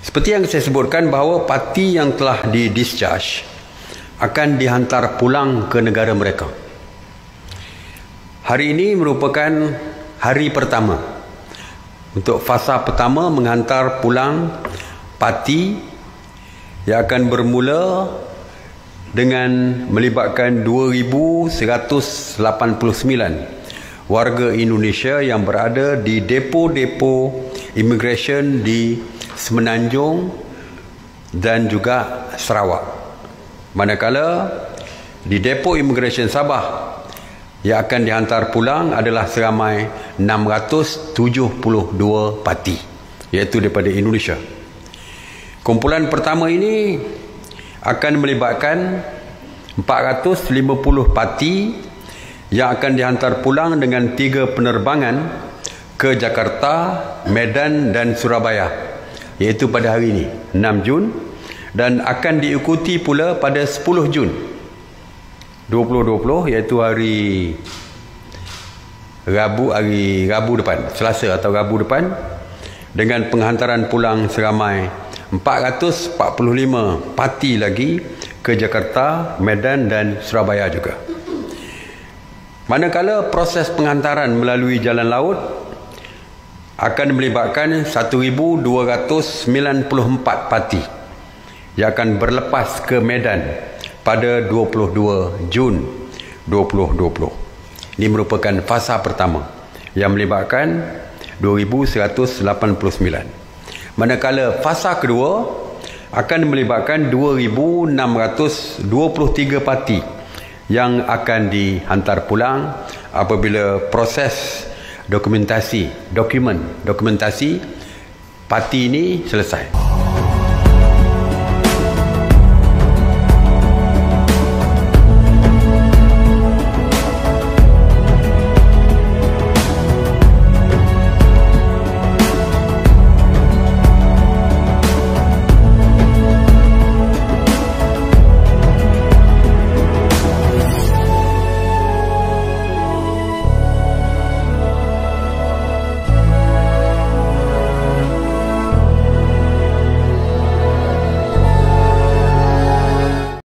Seperti yang saya sebutkan bahawa parti yang telah di-discharge akan dihantar pulang ke negara mereka. Hari ini merupakan hari pertama untuk fasa pertama menghantar pulang parti yang akan bermula dengan melibatkan 2,189 warga Indonesia yang berada di depo-depo immigration di Semenanjung dan juga Sarawak. Manakala di depo immigration Sabah yang akan dihantar pulang adalah seramai 672 parti, iaitu daripada Indonesia. Kumpulan pertama ini akan melibatkan 450 parti yang akan dihantar pulang dengan 3 penerbangan ke Jakarta, Medan dan Surabaya, iaitu pada hari ini 6 Jun, dan akan diikuti pula pada 10 Jun 2020, iaitu hari Rabu depan, Selasa atau Rabu depan, dengan penghantaran pulang seramai 445 parti lagi ke Jakarta, Medan dan Surabaya juga. Manakala proses penghantaran melalui jalan laut akan melibatkan 1,294 parti yang akan berlepas ke Medan pada 22 Jun 2020. Ini merupakan fasa pertama yang melibatkan 2,189. Manakala fasa kedua akan melibatkan 2,623 parti yang akan dihantar pulang apabila proses dokumentasi parti ini selesai.